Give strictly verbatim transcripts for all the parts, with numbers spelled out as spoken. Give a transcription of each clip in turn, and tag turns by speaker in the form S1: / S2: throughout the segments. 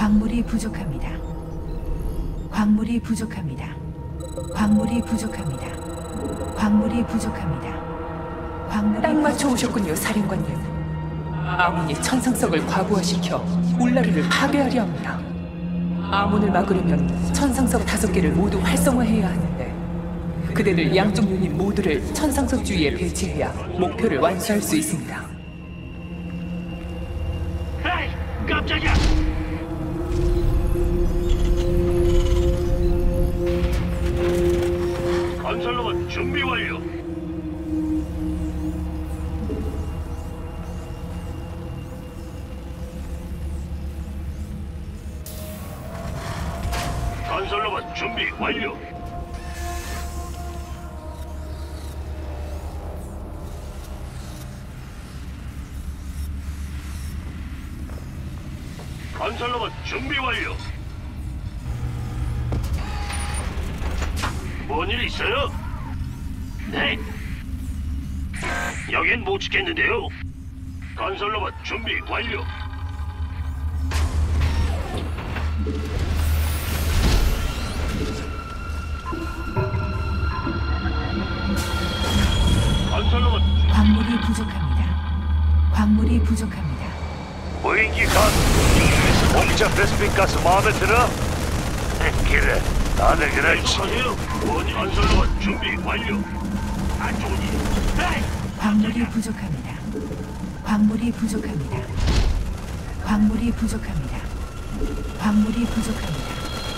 S1: 광물이 부족합니다. 광물이 부족합니다. 광물이 부족합니다. 광물이 부족합니다. 광물이
S2: 딱 맞춰 오셨군요, 사령관님. 아몬이 천상석을 과부하시켜 울라르를 파괴하려 합니다. 아몬을 막으려면 천상석 다섯 개를 모두 활성화해야 하는데 그대들 양쪽 유닛 모두를 천상석 주위에 배치해야 목표를 완수할 수 있습니다.
S3: 에이, 깜짝이야! 건설로봇 준비 완료. 건설로봇 준비 완료. 건설로봇 준비 완료. 뭔 일 있어요? 네. 여긴 못 지켰는데요. 건설로봇 준비 완료. 건설로봇
S1: 광물이 부족합니다. 광물이 부족합니다.
S4: 무인기 가스, 공짜 베스핀 가스 마음에 들어? 그래, 다들 그렇지.
S3: 하세요. 뭔 건설로봇 준비 완료. 안 좋은 일. 에이,
S1: 광물이 부족합니다. 광물이 부족합니다. 광물이 부족합니다. 광물이 부족합니다.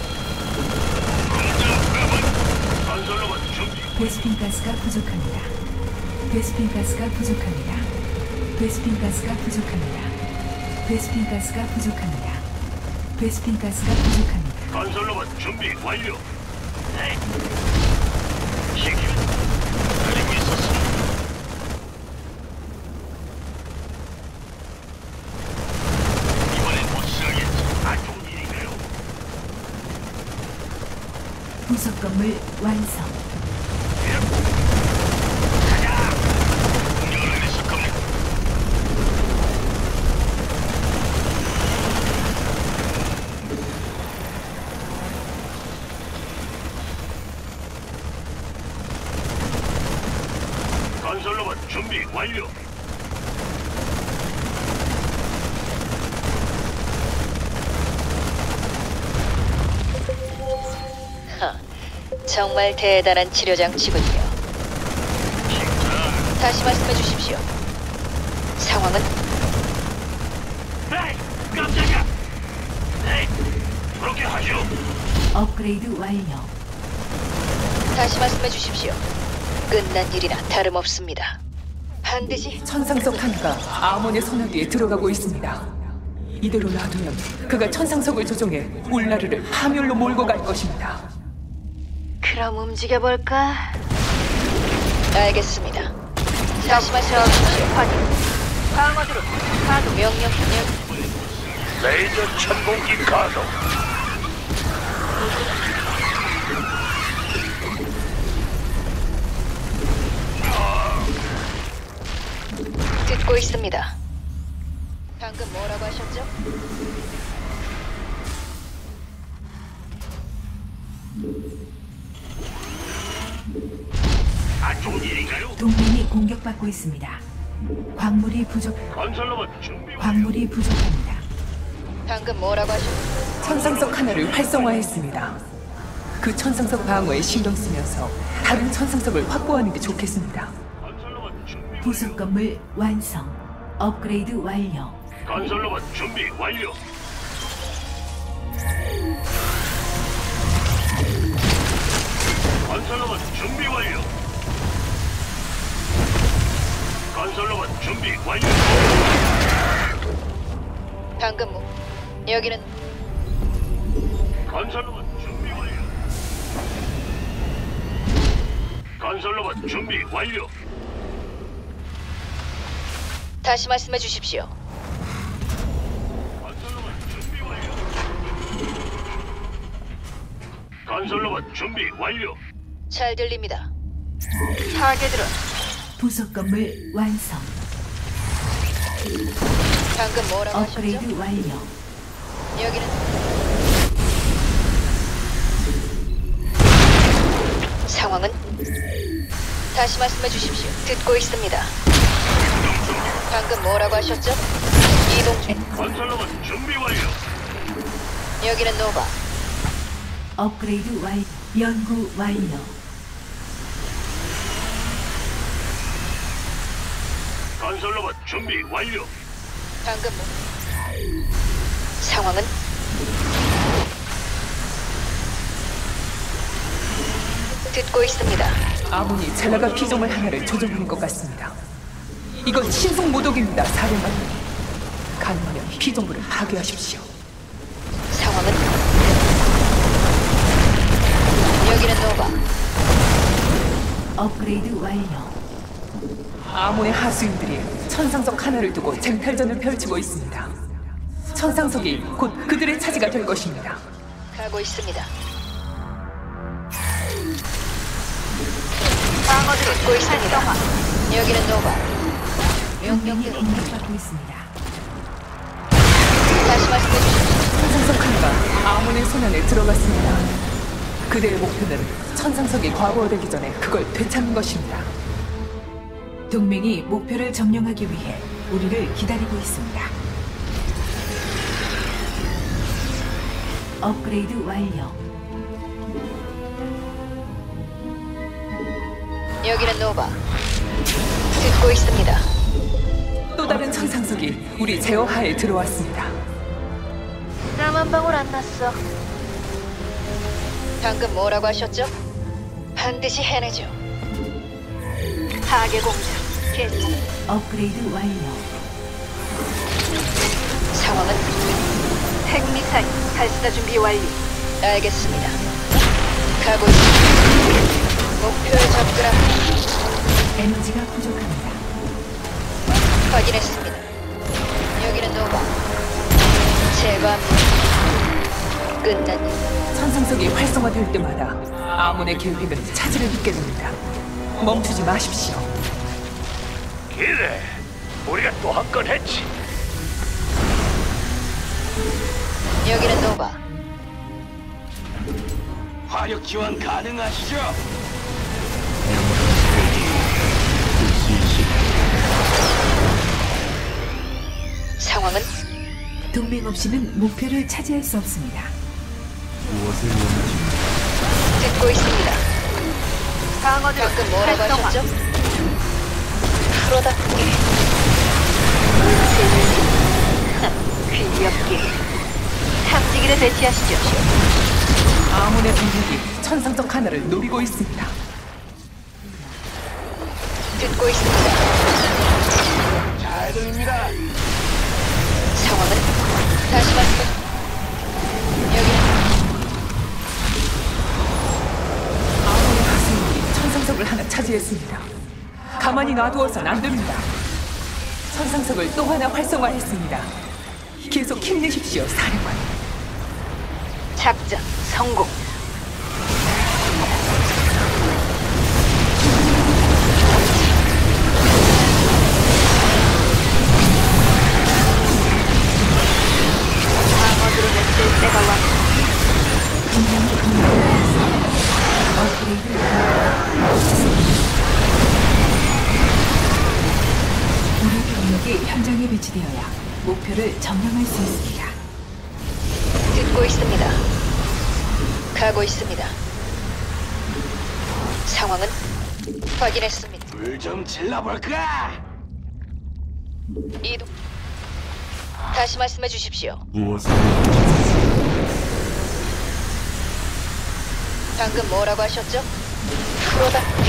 S3: 건설로봇 준비.
S1: 베스핀 가스가 부족합니다. 베스핀 가스가 부족합니다. 베스핀 가스가 부족합니다. 베스핀 가스가 부족합니다. 베스핀 가스가 부족합니다.
S3: 건설로봇 준비 완료. 네. 시키면 그리고 있었습니다. 이번엔 못 쓰겠지. 안 좋은 일인가요?
S1: 부속 건물 완성.
S3: 가자. 공격을 내렸을 겁니다. 건설로봇 준비 완료.
S5: 하, 정말 대단한 치료 장치군요. 다시 말씀해 주십시오. 상황은
S3: 에이, 깜짝이야. 네, 그렇게 하죠.
S1: 업그레이드 완료.
S5: 다시 말씀해 주십시오. 끝난 일이나 다름없습니다. 반드시
S2: 천상석 하나가 아몬의 손아귀에 들어가고 있습니다. 이대로 놔두면 그가 천상석을 조종해 울라르를 파멸로 몰고 갈 것입니다.
S5: 그럼 움직여볼까? 알겠습니다. 다시 말씀해 주십시오. 확인. 방어드로 가동 명령 명령.
S4: 레이저 천공기 가동.
S5: 듣고 있습니다. 방금 뭐라고 하셨죠?
S3: 안 좋은 일인가요?
S1: 동맹이 공격받고 있습니다. 광물이 부족.
S3: 건설로봇 준비 완료.
S1: 광물이 부족합니다.
S5: 방금 뭐라고 하셨죠?
S2: 천상석 하나를 활성화했습니다. 그 천상석 방어에 신경 쓰면서 다른 천상석을 확보하는 게 좋겠습니다.
S3: 건설로봇 준비
S1: 부속 건물 완성. 업그레이드 완료.
S3: 건설로봇 준비 완료. 건설로봇 준비 완료. 건설로봇 준비 완료.
S5: 방금 뭐 여기는
S3: 건설로봇 준비 완료. 건설로봇 준비 완료.
S5: 다시 말씀해 주십시오.
S3: 건설로봇 준비 완료. 건설로봇 준비 완료.
S5: 잘 들립니다. 타겟으로
S1: 부속 건물 완성.
S5: 방금 뭐라고 하셨죠?
S1: 업그레이드 완료.
S5: 여기는 상황은 다시 말씀해 주십시오. 듣고 있습니다. 방금 뭐라고 하셨죠? 이동 중.
S3: 건설로봇 준비 완료.
S5: 여기는 노바.
S1: 업그레이드 완료. 연구 완료.
S3: 건설로봇 준비 완료.
S5: 방금 뭐? 상황은 듣고 있습니다.
S2: 아몬이 젤라가 피조물 하나를 조종한 것 같습니다. 이건 신속 모독입니다, 사령관님. 가능하면 피조물을 파괴하십시오.
S5: 상황은 여기는 노바.
S1: 업그레이드 완료.
S2: 아몬의 하수인들이 천상석 하나를 두고 쟁탈전을 펼치고 있습니다. 천상석이 곧 그들의 차지가 될 것입니다.
S5: 가고 있습니다. 방어드로 듣고 있습니다. 여기는 노바.
S1: 동맹이
S5: 명령대로
S1: 공격받고 있습니다.
S5: 다시 말씀해 주십시오.
S2: 천상석 하나가 아몬의 손안에 들어갔습니다. 그들의 목표는 천상석이 과거화되기 전에 그걸 되찾는 것입니다.
S1: 동맹이 목표를 점령하기 위해 우리를 기다리고 있습니다. 업그레이드 완료.
S5: 여기는 노바. 듣고 있습니다.
S2: 또 다른 천상석이 우리 제어하에 들어왔습니다.
S5: 땀 한 방울 안 났어. 방금 뭐라고 하셨죠? 반드시 해내죠. 파괴 공작 개시.
S1: 업그레이드 완료.
S5: 상황은 핵미사일 발사 준비 완료. 알겠습니다. 가고 있습니다. 목표를 접근합니다.
S1: 에너지가 부족합니다.
S5: 확인했습니다. 여기는 노바. 제거합니다. 끝난 일.
S2: 천상석이 활성화될 때마다 아몬의 계획은 차질을 빚게 됩니다. 멈추지 마십시오.
S4: 그래, 우리가 또 한 건 했지.
S5: 여기는 노바.
S4: 화력 지원 가능하시죠?
S5: 상황은
S1: 동맹 없이는 목표를 차지할 수 없습니다.
S5: 듣고 있습니다. 방어드로 방금 뭐라고 하셨죠? 프로답게 귀엽게 탐지기를 배치하시죠.
S2: 아몬의 병력이 천상석 하나를 노리고 있습니다.
S5: 듣고 있습니다.
S4: 잘 들립니다.
S5: 상황은 다시 말씀. 여기
S2: 아몬의 하수인이 천상석을 하나 차지했습니다. 가만히 놔두어선 안 됩니다. 천상석을 또 하나 활성화했습니다. 계속 힘내십시오, 사령관.
S5: 작전 성공. 방어드로 냈을 때가 왔다.
S1: 동맹이 공격받고 있습니다. 업그레이드 완료. 우리 병력이 현장에 배치되어야 목표를 점령할 수 있습니다.
S5: 듣고 있습니다. 가고 있습니다. 상황은 확인했습니다.
S4: 불 좀 질러볼까?
S5: 이동. 다시 말씀해 주십시오. 방금 뭐라고 하셨죠? 프로답게.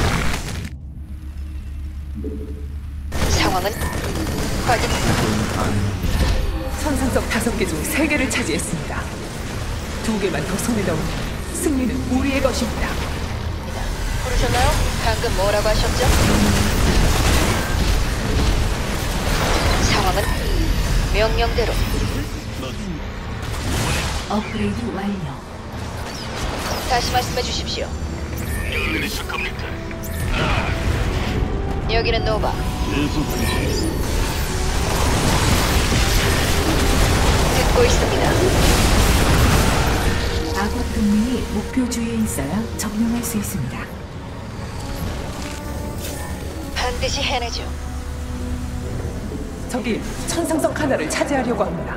S5: 상황은 확인.
S2: 천상석 다섯 개 중 세 개를 차지했습니다. 두 개만 더 손에 넣으면 승리는 우리의 것입니다.
S5: 부르셨나요? 방금 뭐라고 하셨죠? 상황은 명령대로.
S1: 업그레이드 완료.
S5: 다시 말씀해 주십시오.
S3: 일 있을 겁니까?
S5: 여기는 노바. 듣고 있습니다.
S1: 아군이 목표 주위에 있어야 점령할 수 있습니다.
S5: 반드시 해내죠.
S2: 적이 천상석 하나를 차지하려고 합니다.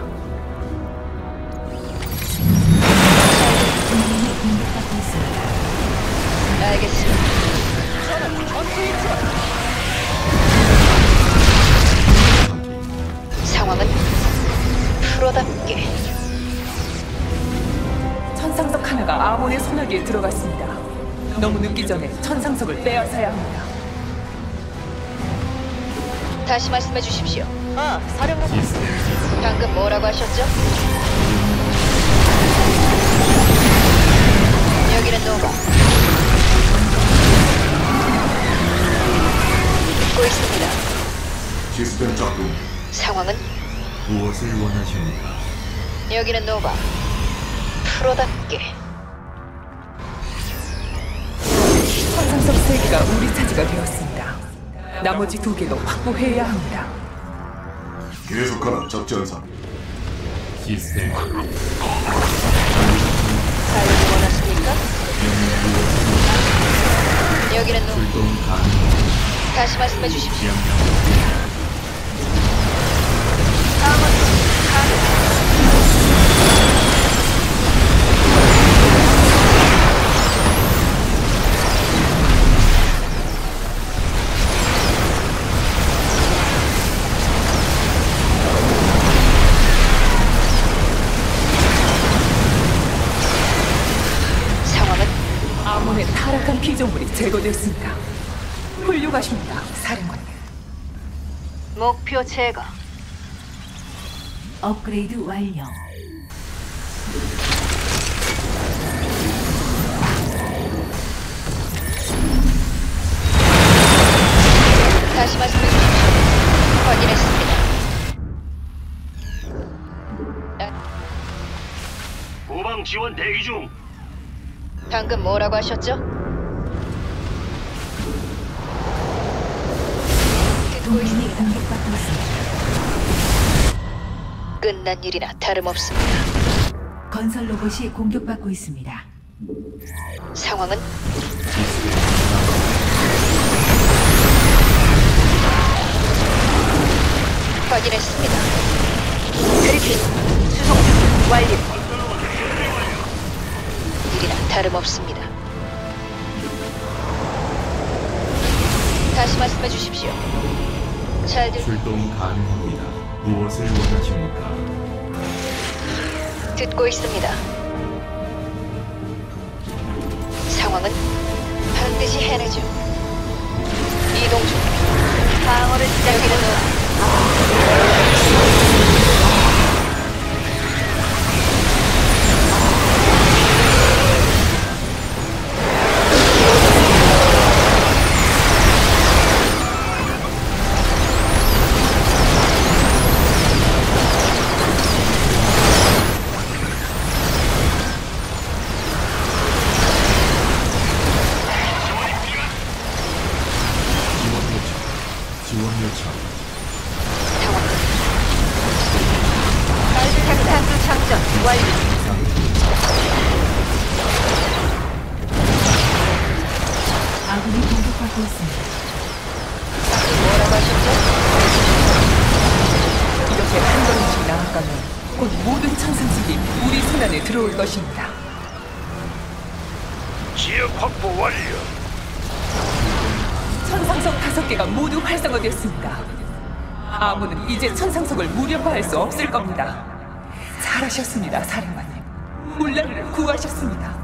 S1: 동맹이 공격받고 있습니다.
S5: 알겠습니다. 상황은 프로답게.
S2: 천상석 하나가 아몬의 소나기에 들어갔습니다. 너무 늦기 전에 천상석을 빼앗아야 합니다.
S5: 다시 말씀해 주십시오.
S2: 아, 사령관님.
S5: 방금 뭐라고 하셨죠? 여기는 노바. 듣고 있습니다.
S6: 시스템 작동.
S5: 상황은
S6: 무엇을 원하십니까?
S5: 여기는 노바. 프로답게.
S2: 천상석 세 개가 우리 차지가 되었습니다. 나머지 두 개도 확보해야 합니다.
S6: 계속하라 작전사.
S7: 시스템
S5: 사용이 원하십니까? 여기는 노바.
S7: 출동 가능.
S5: 다시 말씀해 주십시오. 다음은 가능. 상황은
S2: 아몬의 타락한 피조물이 제거됐습니다. 훌륭하십니다, 사령관님.
S5: 목표 제거.
S1: 업그레이드 완료.
S5: 다시 말씀해 주십시오. 확인했습니다.
S3: 후방 지원 대기 중.
S5: 방금 뭐라고 하셨죠? 듣고
S1: 동맹이
S5: 있습니다.
S1: 공격받고 있습니다.
S5: 끝난 일이나 다름없습니다.
S1: 건설 로봇이 공격받고 있습니다.
S5: 상황은 확인했습니다. 그리핀 수송 중 완료. 일이나 다름없습니다. 다시 말씀해 주십시오. 잘 들...
S7: 출동 가능합니다. 무엇을 원하십니까?
S5: 듣고 있습니다. 상황은 반드시 해내죠. 이동 중. 방어를 시작하는
S7: 지원 요청.
S5: 상황. 핵탄두 장전 완료.
S1: 아군이 공격받고 있습니다.
S5: 방금 뭐라고 하셨죠?
S2: 이렇게 한 걸음씩 나아가면 곧 모든 천상석이 우리 손안에 들어올 것입니다.
S4: 지역 확보 완료.
S2: 천상석 다섯 개가 모두 활성화됐습니다. 아무는 이제 천상석을 무력화할 수 없을 겁니다. 잘하셨습니다, 사령관님. 물라를 구하셨습니다.